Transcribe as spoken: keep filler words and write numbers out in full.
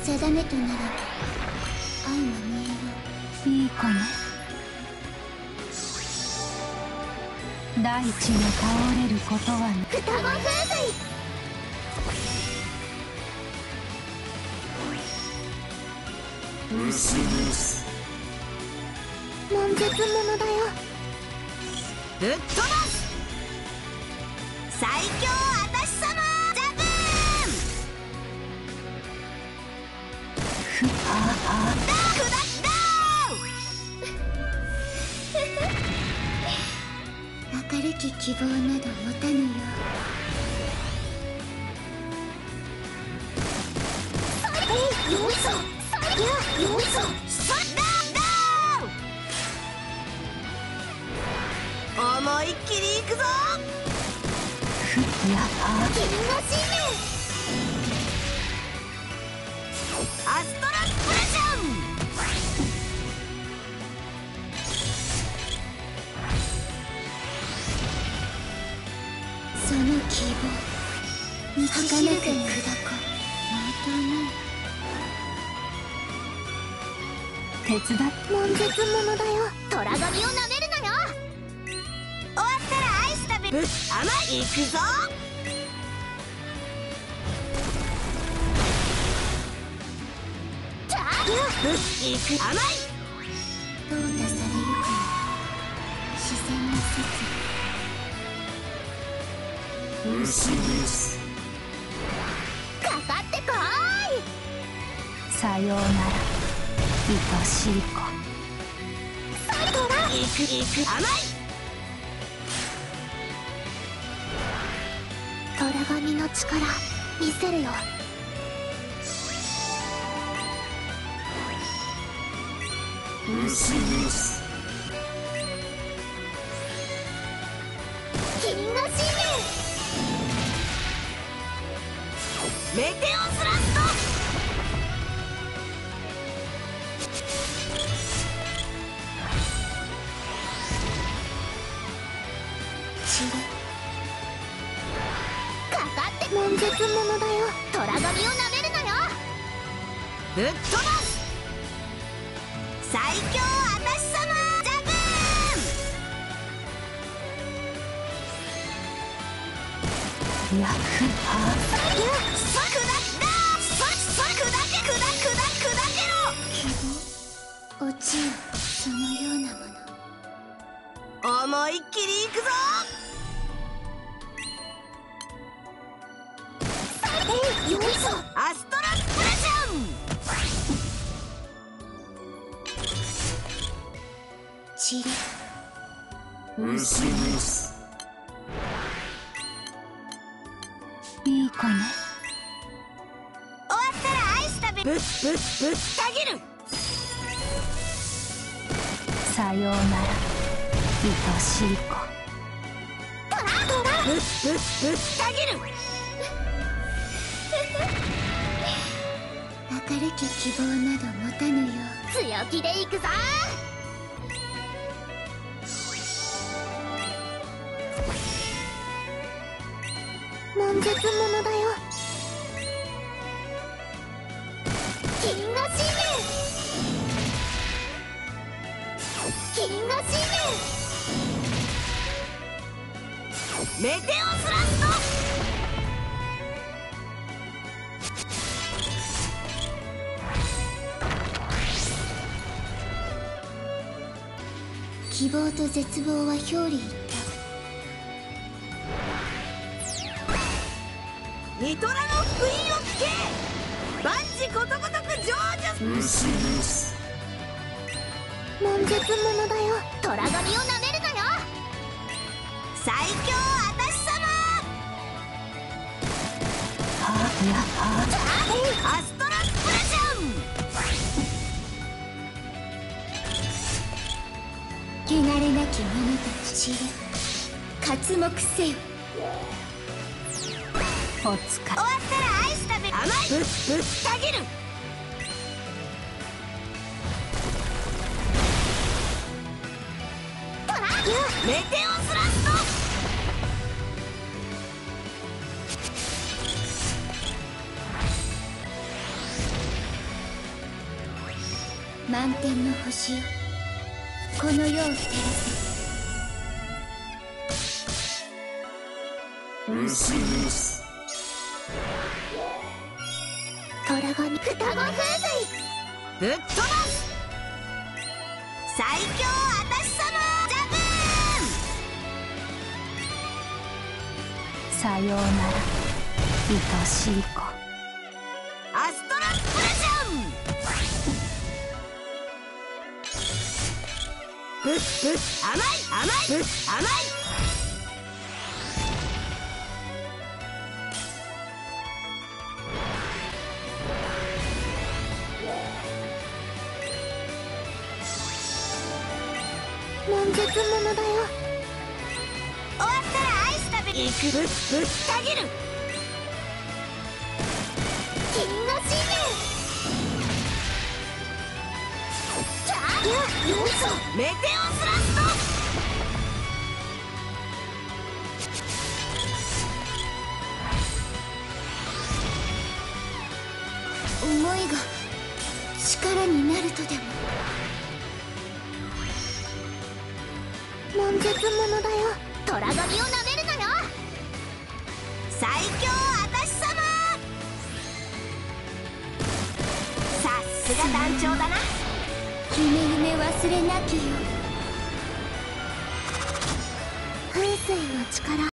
定めとならば愛も見えよう。いい子ね。大地が倒れることはね。双子風水。 薄々 悶絶者だよ。 ぶっ飛ばす最強あたし様ジャブーン。 ふははダークダッ明るき希望など持たぬよ。えい、よいしょ。いや、よいしょ。 思いっきりいくぞ。 ふやはキングシール。 アストラプレション。 その希望に儚く砕こう。またね。手伝っ悶絶者だよ。虎神をなめるなよ。 終わったらアイス食べる。甘いいくぞ。 キャーいく甘い。 淘汰されゆくの自然の説。 薄々 かかってこーい。さようなら愛しい子。サイドラいくいく甘い。 虎神の力見せるよ。 薄々 キングシーメテオスラスト。 血かかって悶絶者だよ。虎神をなめるなよ。 ぶっ飛ばす最強あたし様ジャブーン。 やふはそ砕けだそそ砕け砕砕砕けろ。 希望落ちよ。そのようなもの。 思いっきりいくぞ。 えい、よいしょ。 アストラプレション。 チリ薄々 いい子ね。 終わったらアイス食べぶっぶっぶった切る。 さようなら愛しい子。トラトラぶっぶっぶった切る。 明るき希望など持たぬよ。強気でいくぞ。悶絶者だよ。キングシールキングシールメテオスラスト。 希望と絶望は表裏一体。 ニトラの福音を聞け。万事ことごとく成就。 薄々 悶絶者だよ。虎神をなめるなよ。 最強あたし様はやはアストラプレション。 汚れなき者たち知れ。刮目せよ。おつか終わったらアイス食べ甘いぶっぶった切る。 トラメテオスラスト。 満天の星よ、この世を照らせ。 うすぐす虎神双子風水ぶっ飛ばす。最強あたし様ジャブーン。 さようなら愛しい子。 アストラプレジョン。ぶっぶっ甘い甘いぶっ甘い。 悶絶者だよ。 終わったらアイス食べに行く。ぶっぶった切る。 金のシールキャーよいしょ。 メテオスラスト。 思いが力になるとでも。悶絶者だよ。虎神をなめるなよ。 最強あたし様。さすが団長だな。 夢夢忘れなきよ。風水の力